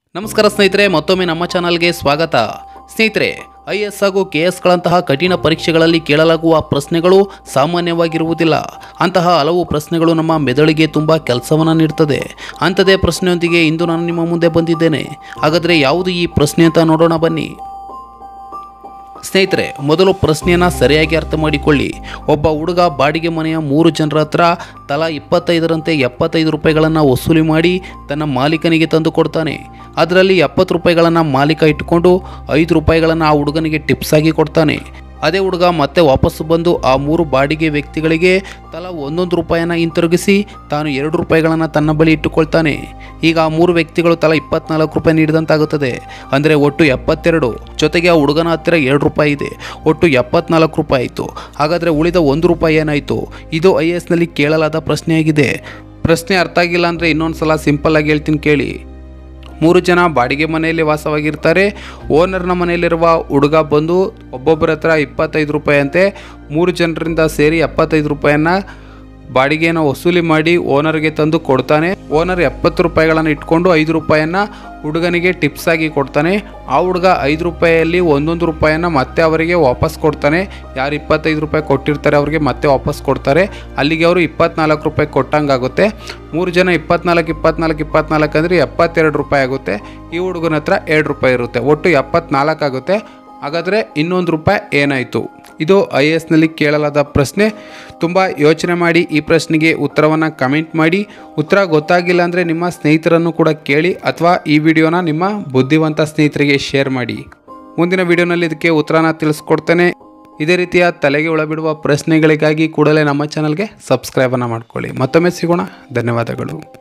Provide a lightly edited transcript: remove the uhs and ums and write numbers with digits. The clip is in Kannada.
ನಮಸ್ಕಾರ ಸ್ನೇಹಿತರೆ, ಮತ್ತೊಮ್ಮೆ ನಮ್ಮ ಚಾನಲ್ಗೆ ಸ್ವಾಗತ. ಸ್ನೇಹಿತರೆ, IAS ಹಾಗೂ KS ಗಳಂತಹ ಕಠಿಣ ಪರೀಕ್ಷೆಗಳಲ್ಲಿ ಕೇಳಲಾಗುವ ಪ್ರಶ್ನೆಗಳು ಸಾಮಾನ್ಯವಾಗಿರುವುದಿಲ್ಲ. ಅಂತಹ ಹಲವು ಪ್ರಶ್ನೆಗಳು ನಮ್ಮ ಮೆದುಳಿಗೆ ತುಂಬ ಕೆಲಸವನ್ನು ನೀಡುತ್ತದೆ. ಅಂಥದೇ ಪ್ರಶ್ನೆಯೊಂದಿಗೆ ಇಂದು ನಾನು ನಿಮ್ಮ ಮುಂದೆ ಬಂದಿದ್ದೇನೆ. ಹಾಗಾದರೆ ಯಾವುದು ಈ ಪ್ರಶ್ನೆ ಅಂತ ನೋಡೋಣ ಬನ್ನಿ. ಸ್ನೇಹಿತರೆ, ಮೊದಲು ಪ್ರಶ್ನೆಯನ್ನು ಸರಿಯಾಗಿ ಅರ್ಥ ಮಾಡಿಕೊಳ್ಳಿ. ಒಬ್ಬ ಹುಡುಗ ಬಾಡಿಗೆ ಮನೆಯ 3 ಜನರ ಹತ್ರ ತಲಾ 25ರಂತೆ 75 ರೂಪಾಯಿಗಳನ್ನು ವಸೂಲಿ ಮಾಡಿ ತನ್ನ ಮಾಲೀಕನಿಗೆ ತಂದು ಕೊಡ್ತಾನೆ. ಅದರಲ್ಲಿ 70 ರೂಪಾಯಿಗಳನ್ನು ಮಾಲೀಕ ಇಟ್ಟುಕೊಂಡು 5 ರೂಪಾಯಿಗಳನ್ನು ಆ ಹುಡುಗನಿಗೆ ಟಿಪ್ಸ್ ಆಗಿ ಕೊಡ್ತಾನೆ. ಅದೇ ಹುಡುಗ ಮತ್ತೆ ವಾಪಸ್ಸು ಬಂದು ಆ 3 ಬಾಡಿಗೆ ವ್ಯಕ್ತಿಗಳಿಗೆ ತಲಾ 1 ರೂಪಾಯಿಯನ್ನು ಹಿಂತಿರುಗಿಸಿ ತಾನು 2 ರೂಪಾಯಿಗಳನ್ನು ತನ್ನ ಬಳಿ ಇಟ್ಟುಕೊಳ್ತಾನೆ. ಈಗ ಆ 3 ವ್ಯಕ್ತಿಗಳು ತಲಾ 24 ರೂಪಾಯಿ ನೀಡಿದಂತಾಗುತ್ತದೆ. ಅಂದರೆ ಒಟ್ಟು 72, ಜೊತೆಗೆ ಆ ಹುಡುಗನ ಹತ್ತಿರ 2 ರೂಪಾಯಿ ಇದೆ. ಒಟ್ಟು 74 ರೂಪಾಯಿ ಆಯಿತು. ಹಾಗಾದರೆ ಉಳಿದ 1 ರೂಪಾಯಿ ಏನಾಯಿತು? ಇದು IASನಲ್ಲಿ ಕೇಳಲಾದ ಪ್ರಶ್ನೆಯಾಗಿದೆ. ಪ್ರಶ್ನೆ ಅರ್ಥ ಆಗಿಲ್ಲ ಅಂದರೆ ಇನ್ನೊಂದು ಸಲ ಸಿಂಪಲ್ ಆಗಿ ಹೇಳ್ತೀನಿ ಕೇಳಿ. 3 ಜನ ಬಾಡಿಗೆ ಮನೆಯಲ್ಲಿ ವಾಸವಾಗಿರ್ತಾರೆ. ಓನರ್ನ ಮನೆಯಲ್ಲಿರುವ ಹುಡುಗ ಬಂದು ಒಬ್ಬೊಬ್ಬರ ಹತ್ರ 25 ರೂಪಾಯಿ ಅಂತೆ 3 ಜನರಿಂದ ಸೇರಿ 75 ರೂಪಾಯಿಯನ್ನು ಬಾಡಿಗೆಯನ್ನು ವಸೂಲಿ ಮಾಡಿ ಓನರ್ಗೆ ತಂದು ಕೊಡ್ತಾನೆ. ಓನರ್ 70 ರೂಪಾಯಿಗಳನ್ನು ಇಟ್ಕೊಂಡು 5 ರೂಪಾಯಿಯನ್ನು ಹುಡುಗನಿಗೆ ಟಿಪ್ಸ್ ಆಗಿ ಕೊಡ್ತಾನೆ. ಆ ಹುಡುಗ 5 ರೂಪಾಯಿಯಲ್ಲಿ 1 ರೂಪಾಯಿಯನ್ನು ಮತ್ತೆ ಅವರಿಗೆ ವಾಪಸ್ ಕೊಡ್ತಾನೆ. ಯಾರು 25 ರೂಪಾಯಿ ಕೊಟ್ಟಿರ್ತಾರೆ ಅವ್ರಿಗೆ ಮತ್ತೆ ವಾಪಸ್ ಕೊಡ್ತಾರೆ. ಅಲ್ಲಿಗೆ ಅವರು 24 ರೂಪಾಯಿ ಕೊಟ್ಟಂಗಾಗುತ್ತೆ. 3 ಜನ 24 ಅಂದರೆ 72 ರೂಪಾಯಿ ಆಗುತ್ತೆ. ಈ ಹುಡುಗನ ಹತ್ರ 2 ರೂಪಾಯಿ ಇರುತ್ತೆ. ಒಟ್ಟು 74 ಆಗುತ್ತೆ. ಹಾಗಾದರೆ 1 ರೂಪಾಯಿ ಏನಾಯಿತು? ಇದು IASನಲ್ಲಿ ಕೇಳಲಾದ ಪ್ರಶ್ನೆ. ತುಂಬ ಯೋಚನೆ ಮಾಡಿ ಈ ಪ್ರಶ್ನೆಗೆ ಉತ್ತರವನ್ನು ಕಮೆಂಟ್ ಮಾಡಿ. ಉತ್ತರ ಗೊತ್ತಾಗಿಲ್ಲ ಅಂದರೆ ನಿಮ್ಮ ಸ್ನೇಹಿತರನ್ನು ಕೂಡ ಕೇಳಿ ಅಥವಾ ಈ ವಿಡಿಯೋನ ನಿಮ್ಮ ಬುದ್ಧಿವಂತ ಸ್ನೇಹಿತರಿಗೆ ಶೇರ್ ಮಾಡಿ. ಮುಂದಿನ ವಿಡಿಯೋನಲ್ಲಿ ಇದಕ್ಕೆ ಉತ್ತರನ ತಿಳಿಸ್ಕೊಡ್ತೇನೆ. ಇದೇ ರೀತಿಯ ತಲೆಗೆ ಒಳಬಿಡುವ ಪ್ರಶ್ನೆಗಳಿಗಾಗಿ ಕೂಡಲೇ ನಮ್ಮ ಚಾನಲ್ಗೆ ಸಬ್ಸ್ಕ್ರೈಬನ್ನು ಮಾಡ್ಕೊಳ್ಳಿ. ಮತ್ತೊಮ್ಮೆ ಸಿಗೋಣ. ಧನ್ಯವಾದಗಳು.